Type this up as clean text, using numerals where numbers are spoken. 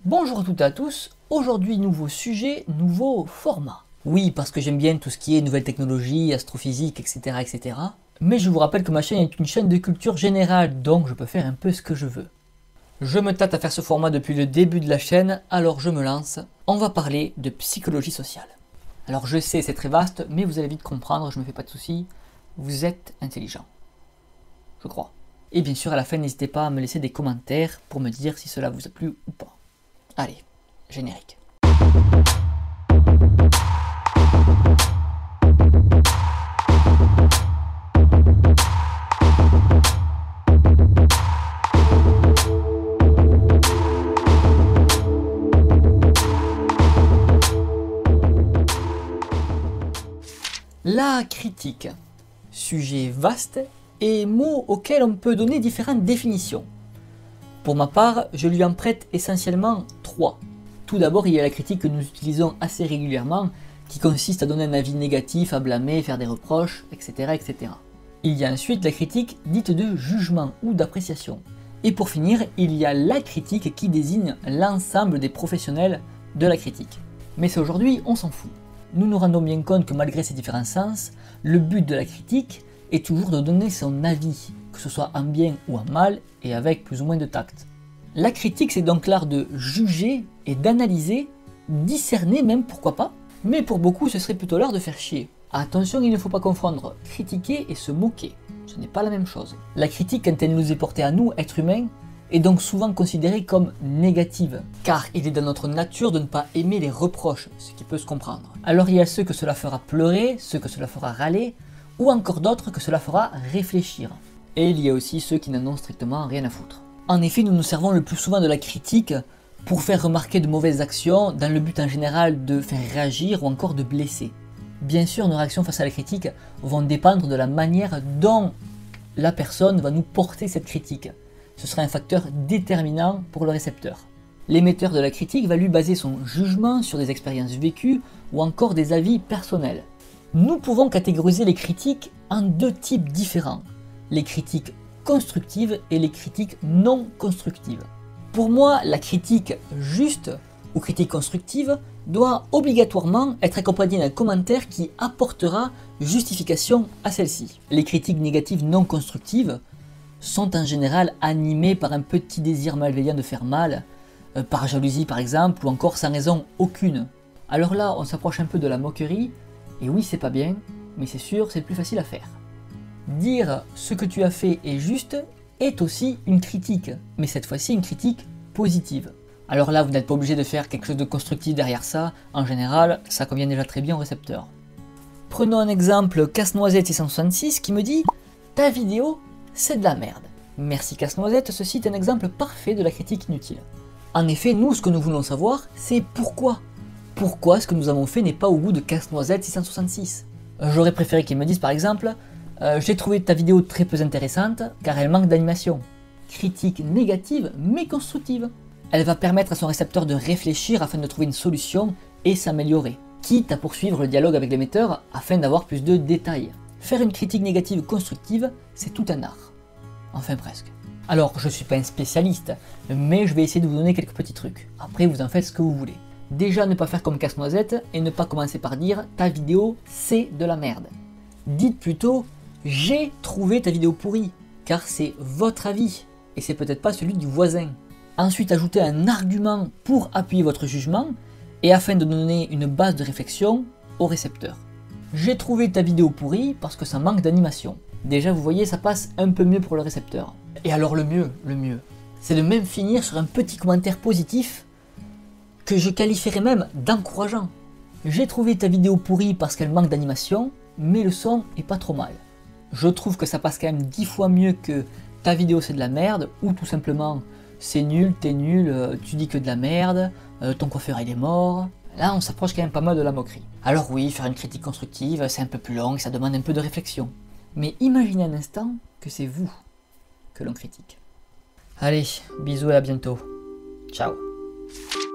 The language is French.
Bonjour à toutes et à tous, aujourd'hui nouveau sujet, nouveau format. Oui, parce que j'aime bien tout ce qui est nouvelles technologies, astrophysique, etc., etc. Mais je vous rappelle que ma chaîne est une chaîne de culture générale, donc je peux faire un peu ce que je veux. Je me tâte à faire ce format depuis le début de la chaîne, alors je me lance. On va parler de psychologie sociale. Alors je sais, c'est très vaste, mais vous allez vite comprendre, je me fais pas de soucis. Vous êtes intelligent. Je crois. Et bien sûr, à la fin, n'hésitez pas à me laisser des commentaires pour me dire si cela vous a plu ou pas. Allez, générique. La critique. Sujet vaste et mot auquel on peut donner différentes définitions. Pour ma part, je lui en prête essentiellement trois. Tout d'abord, il y a la critique que nous utilisons assez régulièrement, qui consiste à donner un avis négatif, à blâmer, faire des reproches, etc., etc. Il y a ensuite la critique dite de jugement ou d'appréciation. Et pour finir, il y a la critique qui désigne l'ensemble des professionnels de la critique. Mais ça aujourd'hui, on s'en fout. Nous nous rendons bien compte que malgré ces différents sens, le but de la critique est toujours de donner son avis, que ce soit en bien ou en mal, et avec plus ou moins de tact. La critique, c'est donc l'art de juger et d'analyser, discerner même, pourquoi pas, mais pour beaucoup, ce serait plutôt l'art de faire chier. Attention, il ne faut pas confondre critiquer et se moquer, ce n'est pas la même chose. La critique, quand elle nous est portée à nous, êtres humains, est donc souvent considérée comme négative, car il est dans notre nature de ne pas aimer les reproches, ce qui peut se comprendre. Alors il y a ceux que cela fera pleurer, ceux que cela fera râler, ou encore d'autres que cela fera réfléchir. Et il y a aussi ceux qui n'en ont strictement rien à foutre. En effet, nous nous servons le plus souvent de la critique pour faire remarquer de mauvaises actions, dans le but en général de faire réagir ou encore de blesser. Bien sûr, nos réactions face à la critique vont dépendre de la manière dont la personne va nous porter cette critique. Ce sera un facteur déterminant pour le récepteur. L'émetteur de la critique va lui baser son jugement sur des expériences vécues ou encore des avis personnels. Nous pouvons catégoriser les critiques en deux types différents, les critiques constructives et les critiques non constructives. Pour moi, la critique juste ou critique constructive doit obligatoirement être accompagnée d'un commentaire qui apportera justification à celle-ci. Les critiques négatives non constructives sont en général animées par un petit désir malveillant de faire mal, par jalousie par exemple, ou encore sans raison aucune. Alors là, on s'approche un peu de la moquerie, et oui, c'est pas bien, mais c'est sûr, c'est le plus facile à faire. Dire ce que tu as fait est juste est aussi une critique, mais cette fois-ci une critique positive. Alors là, vous n'êtes pas obligé de faire quelque chose de constructif derrière ça, en général, ça convient déjà très bien au récepteur. Prenons un exemple Casse-Noisette 666 qui me dit « Ta vidéo, c'est de la merde ». Merci Casse-Noisette, ceci est un exemple parfait de la critique inutile. En effet, nous, ce que nous voulons savoir, c'est pourquoi. Pourquoi ce que nous avons fait n'est pas au goût de Casse-Noisette 666. J'aurais préféré qu'il me dise par exemple « J'ai trouvé ta vidéo très peu intéressante car elle manque d'animation ». Critique négative mais constructive. Elle va permettre à son récepteur de réfléchir afin de trouver une solution et s'améliorer, quitte à poursuivre le dialogue avec l'émetteur afin d'avoir plus de détails. Faire une critique négative constructive, c'est tout un art. Enfin presque. Alors, je ne suis pas un spécialiste, mais je vais essayer de vous donner quelques petits trucs. Après, vous en faites ce que vous voulez. Déjà, ne pas faire comme Casse-Noisette et ne pas commencer par dire « ta vidéo, c'est de la merde ». Dites plutôt « j'ai trouvé ta vidéo pourrie », car c'est votre avis, et c'est peut-être pas celui du voisin. Ensuite, ajoutez un argument pour appuyer votre jugement, et afin de donner une base de réflexion au récepteur. J'ai trouvé ta vidéo pourrie parce que ça manque d'animation. Déjà, vous voyez, ça passe un peu mieux pour le récepteur. Et alors le mieux, c'est de même finir sur un petit commentaire positif que je qualifierais même d'encourageant. J'ai trouvé ta vidéo pourrie parce qu'elle manque d'animation, mais le son est pas trop mal. Je trouve que ça passe quand même 10 fois mieux que ta vidéo c'est de la merde, ou tout simplement c'est nul, t'es nul, tu dis que de la merde, ton coiffeur il est mort. Là on s'approche quand même pas mal de la moquerie. Alors oui, faire une critique constructive c'est un peu plus long et ça demande un peu de réflexion. Mais imaginez un instant que c'est vous que l'on critique. Allez, bisous et à bientôt. Ciao.